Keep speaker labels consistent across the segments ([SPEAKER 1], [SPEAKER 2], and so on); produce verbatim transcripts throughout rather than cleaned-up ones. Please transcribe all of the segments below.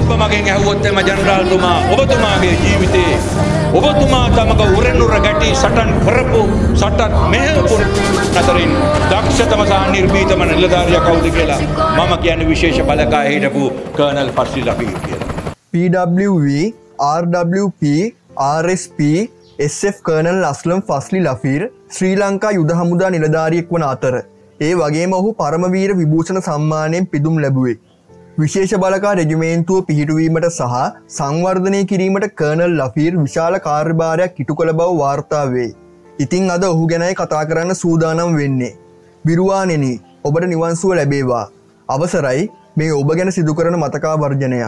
[SPEAKER 1] ඔබ මගෙන් ඇහුවොත් එම ජනරාල්තුමා ඔබතුමාගේ ජීවිතේ ඔබතුමා තමක උරෙනුර ගැටි සටන් කරපු සටන් මෙහෙවපු අතරින් දක්ෂතම සහ නිර්භීතම නිලධාරියා කවුද කියලා මම කියන්නේ විශේෂ බලකාය හිටපු කර්නල් ෆස්ලි ලෆීර් කියලා.
[SPEAKER 2] P W V, R W P, R S P, S F colonel Aslam Fazly Lafir Sri Lanka යුද හමුදා නිලධාරියෙක් වන අතර ඒ වගේම ඔහු පරමවීර විභූෂණ සම්මානයෙන් පිදුම් ලැබුවේ. විශේෂ බලකා රෙජිමේන්තුව පිහිටුවීමට සහ සංවර්ධනය කිරීමට කර්නල් ලෆීර් විශාල කාර්යභාරයක් ඉටු කළ බව වාර්තා වේ. ඉතින් අද ඔහු ගැනයි කතා කරන්න සූදානම් වෙන්නේ. බිරුවාණෙනි, ඔබට නිවන් සුව ලැබේවා. අවසරයි මේ ඔබ ගැන සිදු කරන මතකාවර්ජනයක්.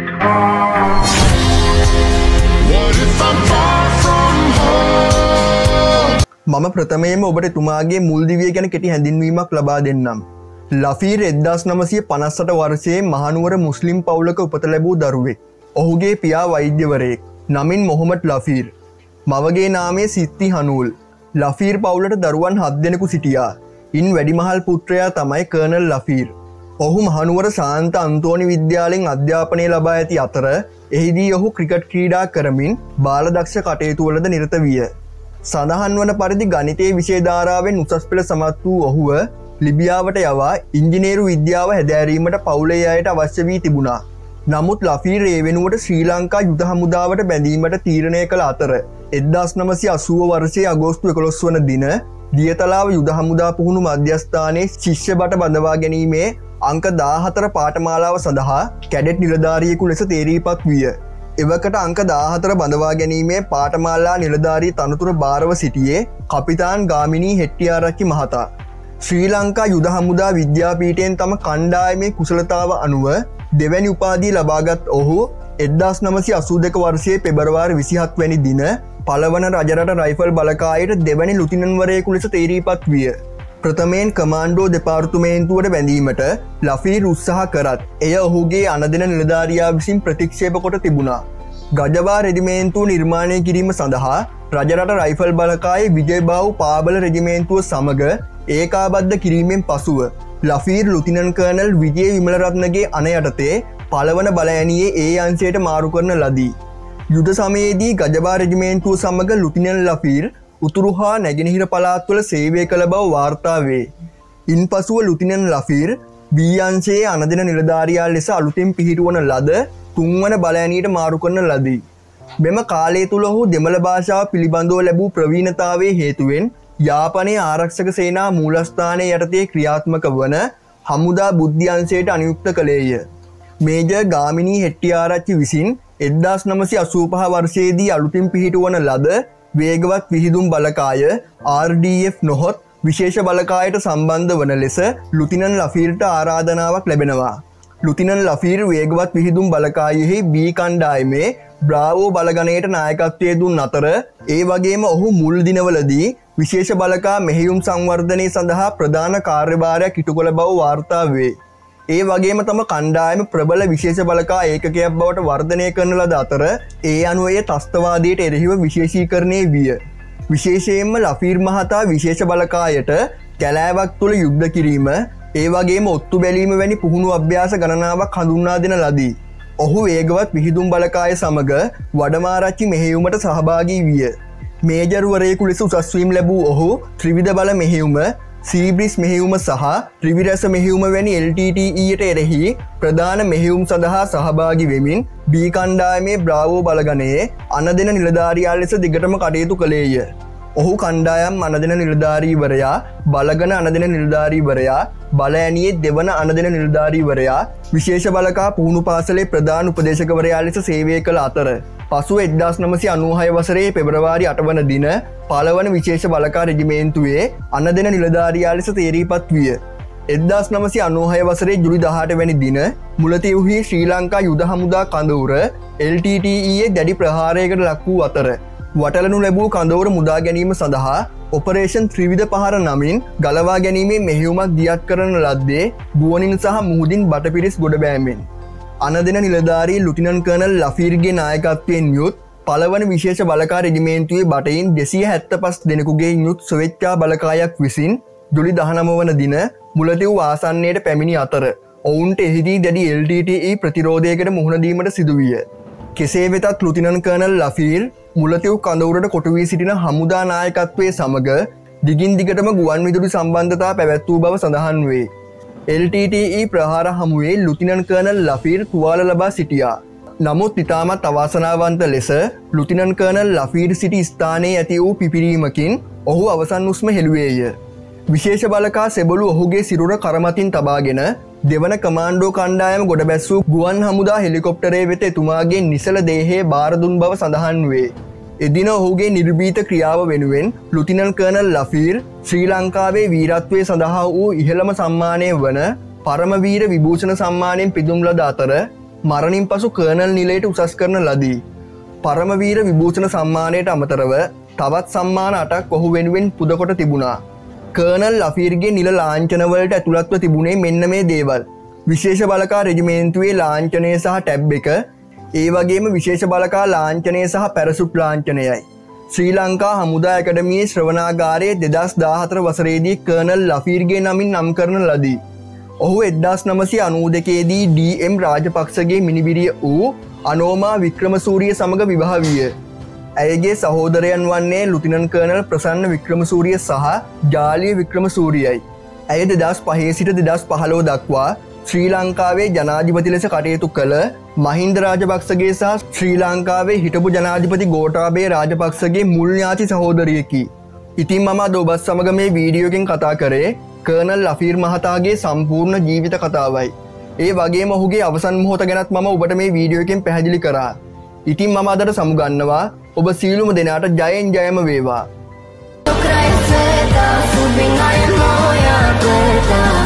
[SPEAKER 2] මම ප්‍රථමයෙන්ම ඔබට එතුමාගේ මුල්දිවිය ගැන කෙටි හැඳින්වීමක් ලබා දෙන්නම්. ලෆීර් එක්දාස් නවසිය පනස් අට වර්ෂයේ මහනුවර මුස්ලිම් පවුලක උපත ලැබූ දරුවෙක්. ඔහුගේ පියා වෛද්‍යවරයෙක්. නමින් මොහොමඩ් ලෆීර්. මවගේ නාමය සිත්ති හනූල්. ලෆීර් පවුලට දරුවන් හත් දෙනෙකු සිටියා. ඉන් වැඩිමහල් පුත්‍රයා තමයි කර්නල් ලෆීර්. ඔහු මහනුවර ශාන්ත අන්තෝනි විද්‍යාලයෙන් අධ්‍යාපනය ලබා ඇති අතර එහිදී ඔහු ක්‍රිකට් ක්‍රීඩා කරමින් බාලදක්ෂ කටයුතුවලද නිරත විය. සඳහන් වන පරිදි ගණිතයේ විෂය ධාරාවෙන් උසස් පෙළ සමත් වූ ඔහුව ලිබියාවට යවා ඉංජිනේරු විද්‍යාව හැදෑරීමට පවුලේ අයට අවශ්‍ය වී තිබුණා. නමුත් ලෆීර් ඒ වෙනුවට ශ්‍රී ලංකා යුද හමුදාවට බැඳීමට තීරණය කළ අතර එක්දාස් නවසිය අසූව වර්ෂයේ අගෝස්තු එකොළොස් වන දින දියතලාව යුද හමුදා පුහුණු මධ්‍යස්ථානයේ ශිෂ්‍ය බට බඳවා ගැනීමේ අංක දාහතර පාඨමාලාව සඳහා කැඩෙට් නිලධාරියෙකු ලෙස තේරීපත් විය. එවකට අංක දාහතර බඳවා ගැනීමේ පාඨමාලා නිලධාරී තනතුර භාරව සිටියේ කපිතාන් ගාමිණී හෙට්ටිආරච්චි මහතා. ශ්‍රී ලංකා යුද හමුදා විද්‍යාපීඨයෙන් තම කණ්ඩායමේ කුසලතාව අනුව දෙවැනි උපාධිය ලබාගත් ඔහු එක්දාස් නවසිය අසූ දෙක වර්ෂයේ පෙබරවාරි විසිහත් වැනි දින පළවන රජරට රයිෆල් බලකායට දෙවැනි ලුතිනන්වරයෙකු ලෙස තේරීපත් විය. ප්‍රථමයෙන් කමාන්ඩෝ දෙපාර්තුමේන්තුවට බැඳීමට ලෆීර් උත්සාහ කරත් එය ඔහුගේ අනදෙන නිලධාරියා විසින් ප්‍රතික්ෂේප කොට තිබුණා. ගජබා රෙජිමේන්තුව නිර්මාණය කිරීම සඳහා රජරට රයිෆල් බලකායේ විජයබාහු පාබල රෙජිමේන්තුව සමග ඒකාබද්ධ කිරීමෙන් පසුව ලෆීර් ලුතිනන් කර්නල් විජය විමලරත්නගේ අන යටතේ පළවන බලඇනියේ ඒ අංශයට මාරු කරන ලදී. යුද සමයේදී ගජබා රෙජිමේන්තුව සමග ලුතිනන් ලෆීර් උතුරු හා නැගෙනහිර පළාත්වල සේවය කළ බව වාර්තා වේ. ඉන් පසුව ලුතිනන් ලෆීර් බී අංශයේ අනදෙන නිලධාරියා ලෙස අලුතෙන් පිහිටුවන ලද තුන්වන බලඇනියට මාරු කරන ලදී. මෙම කාලය තුළ ඔහු දෙමළ භාෂාව පිළිබඳව ලැබූ ප්‍රවීණතාවයේ හේතුවෙන් යාපනයේ ආරක්ෂක සේනා මූලස්ථානය යටතේ ක්‍රියාත්මක වන හමුදා බුද්ධි අංශයට අනියුක්ත කළේය. මේජර් ගාමිණී හෙට්ටිආරච්චි විසින් එක්දාස් නවසිය අසූ පහ වර්ෂයේදී අලුතින් පිහිටුවන ලද වේගවත් විහිදුම් බලකාය ආර් ඩී එෆ් නොහොත් විශේෂ බලකායට සම්බන්ධ වන ලෙස ලුතිනන් ලෆීර්ට ආරාධනාවක් ලැබෙනවා. ලුතිනන් ලෆීර් වේගවත් විහිදුම් බලකායෙහි බී කණ්ඩායමේ බ්‍රාවෝ බලගණයට නායකත්වය දුන් අතර ඒ වගේම ඔහු මුල් දිනවලදී විශේෂ බලකා මෙහෙයුම් සංවර්ධනය සඳහා ප්‍රධාන කාර්යභාරයක් ඉටු කළ බව වාර්තා වේ. ඒ වගේම තම කණ්ඩායම ප්‍රබල විශේෂ බලකා ඒකකයක් බවට වර්ධනය කරන ලද අතර ඒ අනුව එය ත්‍රස්තවාදයට එරෙහිව විශේෂීකරණය විය. විශේෂයෙන්ම ලෆීර් මහතා විශේෂ බලකායට කැලෑවක් තුළ යුද්ධ කිරීම ඒ වගේම ඔත්තු බැලීම වැනි පුහුණු අභ්‍යාස ගණනාවක් හඳුන්වා දෙන ලදී. ඔහු වේගවත් විහිදුම් බලකාය සමග වඩමාරච්චි මෙහෙයුමට සහභාගී විය. මේජර්වරයෙකු ලෙස උසස්වීම් ලැබූ ඔහු ත්‍රිවිධ බල මෙහෙයුම, සීබ්‍රිස් මෙහෙයුම සහ ත්‍රිවිරස මෙහෙයුම වැනි එල් ටී ටී ඊ ට එරෙහි ප්‍රධාන මෙහෙයුම් සඳහා සහභාගී වෙමින් බී කණ්ඩායමේ බ්‍රාවෝ බලගණයේ අනදෙන නිලධාරියා ලෙස දිගටම කටයුතු කළේය. ඔහු කණ්ඩායම් අනදෙන නිලධාරීවරයා, බලගණ අනදෙන නිලධාරීවරයා, බලඇනියේ දෙවන අනදෙන නිලධාරීවරයා, විශේෂ බලකා පුහුණු පාසලේ ප්‍රධාන උපදේශකවරයා ලෙස සේවය කළ අතර පසුව එක්දාස් නවසිය අනූහය වසරේ පෙබරවාරි අට වන දින පළවන විශේෂ බලකා රෙජිමේන්තුවේ අනදෙන නිලධාරියා ලෙස තේරීපත් විය. එක්දාස් නවසිය අනූහය වසරේ ජුලි දහඅට වැනි දින මුලතිව්හි ශ්‍රී ලංකා යුද හමුදා කඳවුර එල් ටී ටී ඊ දැඩි ප්‍රහාරයකට ලක් වූ අතර වටලනු ලැබූ කඳවුර මුදා ගැනීම සඳහා ඔපරේෂන් ත්‍රිවිධ පහර නමින් ගලවා ගැනීමේ මෙහෙයුමක් දියත් කරන ලද්දේ ගුවනින් සහ මුහුදින් බටපිරිස් ගොඩබෑමෙන්. අනදෙන නිලධාරී ලුතිනන් කර්නල් ලෆීර්ගේ නායකත්වයෙන් යුත් පළවන විශේෂ බලකා රෙජිමේන්තුවේ බටයින් දෙසිය හැත්තෑ පහ දෙනෙකුගේ යුත් සොවෙච්චා බලකායක් විසින් ජුලි දහනව වන දින මුලතිව් ආසන්නයට පැමිණි අතර ඔවුන්ට එහිදී දැඩි එල් ටී ටී ඊ ප්‍රතිරෝධයකට මුහුණ දීමට සිදුවිය. කෙසේ වෙතත් ලුතිනන් කර්නල් ලෆීර් මුලතිව් කඳවුරට කොටු වී සිටින හමුදා නායකත්වයේ සමග දිගින් දිගටම ගුවන් විදුලි සම්බන්ධතා පැවැත් වූ බව සඳහන් වේ. එල් ටී ටී ඊ ප්‍රහාර හමුවේ ලුතිනන් කර්නල් ලෆීර් තුවාල ලබා සිටියා. නමුත් ඉතාමත් අවාසනාවන්ත ලෙස ලුතිනන් කර්නල් ලෆීර් සිටි ස්ථානයේ ඇති වූ පිපිරීමකින් ඔහු අවසන් උස්ම හෙළුවේය. විශේෂ බලකා සෙබළු ඔහුගේ සිරුර කරමතින් තබාගෙන දෙවන කමාන්ඩෝ කණ්ඩායම ගොඩ බැස්සූ ගුවන් හමුදා හෙලිකොප්ටරේ වෙත එතුමාගේ නිසල දේහයේ බාරදුන් බව සඳහන් වේ. එදින ඔහුගේ නිර්භීත ක්‍රියාව වෙනුවෙන් ලුතිනන් කර්නල් ලෆීර් ශ්‍රී ලංකාවේ වීරත්වය සඳහා වූ ඉහළම සම්මානය වන පරමවීර විභූෂණ සම්මානයෙන් පිදුම් ලද අතර මරණින් පසු කර්නල් නිලයට උසස් කරන ලදී. පරමවීර විභූෂණ සම්මානයට අමතරව තවත් සම්මාන අටක් ඔහු වෙනුවෙන් පුදකොට තිබුණා. කර්නල් ලෆීර්ගේ නිල ලාංඡනවලට ඇතුළත්ව තිබුණේ මෙන්න මේ දේවල්. විශේෂ බලකා රෙජිමේන්තුවේ ලාංඡනය සහ ටැබ් එක, ඒ වගේම විශේෂ බලකා ලාංඡනය සහ පැරසුට් ලාංඡනයයි. ශ්‍රී ලංකා හමුදා ඇකඩමියේ ශ්‍රවණාගාරයේ දෙදස් දාහතර වසරේදී කර්නල් ලෆීර්ගේ නමින් නම් කරන ලදී. ඔහු එක්දස් නවසිය අනූ දෙකේදී ඩී එම් රාජපක්ෂගේ මිනිබිරිය වූ අනෝමා වික්‍රමසූරිය සමග විවාහ විය. ඇයගේ සහෝදරයන් වන්නේ ලුතිනන් කර්නල් ප්‍රසන්න වික්‍රමසූරිය සහ ජාලිය වික්‍රමසූරියයි. ඇය දෙදස් පහේ සිට දෙදස් පහළොව දක්වා ශ්‍රී ලංකාවේ ජනාධිපති ලෙස කටයුතු කළ මහින්ද රාජපක්ෂගේ සහ ශ්‍රී ලංකාවේ හිටපු ජනාධිපති ගෝඨාභය රාජපක්ෂගේ මුල් ඥාති සහෝදරියකි. ඉතින් මම අද ඔබත් සමග මේ වීඩියෝකින් කතා කරේ කර්නල් ලෆීර් මහතාගේ සම්පූර්ණ ජීවිත කතාවයි. ඒ වගේම ඔහුගේ අවසන් මොහොත ගැනත් මම ඔබට මේ වීඩියෝකින් පැහැදිලි කරා. ඉතින් මම අදට සමුගන්නවා. ඔබ සියලුම දෙනාට ජයෙන් ජයම වේවා.